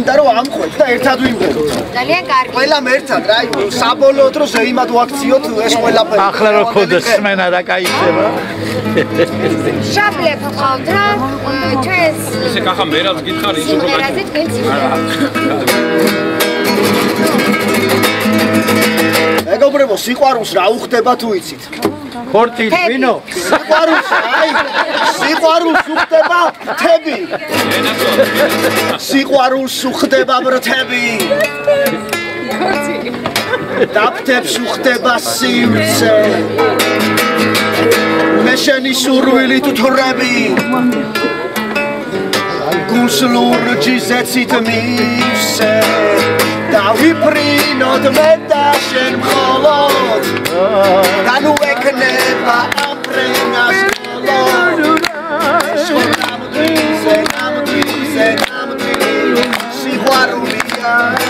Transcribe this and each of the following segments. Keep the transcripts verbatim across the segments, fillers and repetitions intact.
მინდა რომ ამყვეთ და ერთად ვიმღეროთ. ძალიან კარგი. ყველამ ერთად რა, საბოლოოდ რომ ზეიმად ვაქციოთ ეს ყველაფერი. ახლა რო ქონდეს სმენა და кайფება. შაბლებ ყავთ რა, ჩვენს ესე კახა მე რაც გითხარი ის უფრო ვერანდაზე თქვენ სიმღერაზე. მეგობრებო, სიყვარულს რა უხდება თუ იცით? ხორტი ვინო? სიყვარულს, აი, სიყვარულს უხდება თები. სიყვარულს უხდება ბრთები. დაფთებს უხდება სიმწე. მე შენი სურვილი თუ თვრები. გულს ლურჯის ეცით მივსე. დავიფრინოთ მე და შენ მხოლოდ და ნუ ეკნება ამ ფრენას მხოლოდ ნამდვილზე ნამდვილზე ნამდვილი სიყვარულია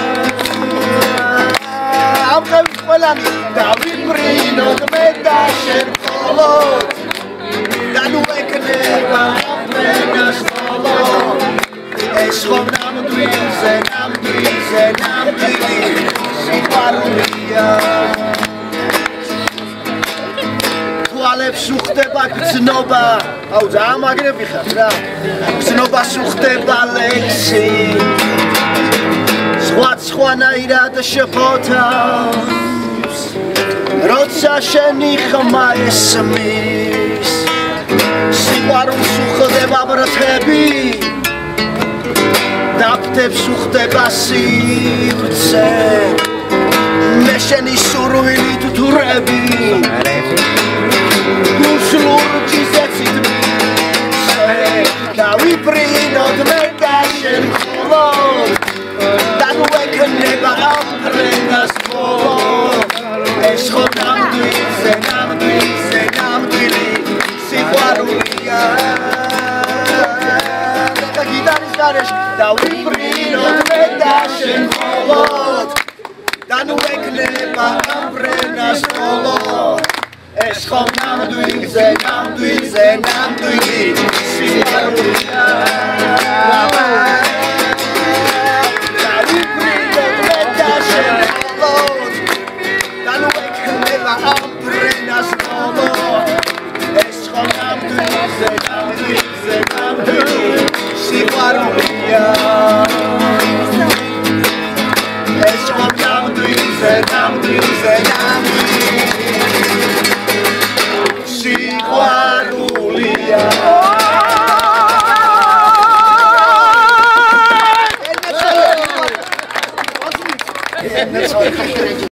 ამღერებული ყველანი დავიფრინოთ მე და შენ მხოლოდ და ნუ ეკნება ამ ფრენას მხოლოდ ეს ხომ ნამდვილზე ნამდვილზე ნამდვილი სიყვარულია თვალებს უხდება გრძნობა აუ ძალიან მაგრები ხარ რა გრძნობას უხდება ლექსი სხვა სხვანაირად შეფოთავს როცა შენი ხმა ესმის სიყვარულს უხდება ბრთები დაფთებს უხდება სივრცე მე შენი სურვილი თუ თვრები გულს ლურჯის ეცით მივსე დავიფრინოთ მე და შენ მხოლოდ და ნუ ეკნება ამ ფრენას მხოლოდ ეს ხომ ნამდვილზე ნამდვილზე ნამდვილი სიყვარულია დავიფრინოთ მე და შენ მხოლოდ და ნუ ეკნება ამ ფრენას მხოლოდ ეს ხომ ნამდვილზე ნამდვილზე ნამდვილი სიყვარულია დავიფრინოთ მე და შენ მხოლოდ და ნუ ეკნება ამ ფრენას მხოლოდ ეს ხომ ნამდვილზე ნამდვილზე ნამდვილი სიყვარულია ეს ხომ ნამდვილზე ნამდვილზე ნამდვილი სიყვარულია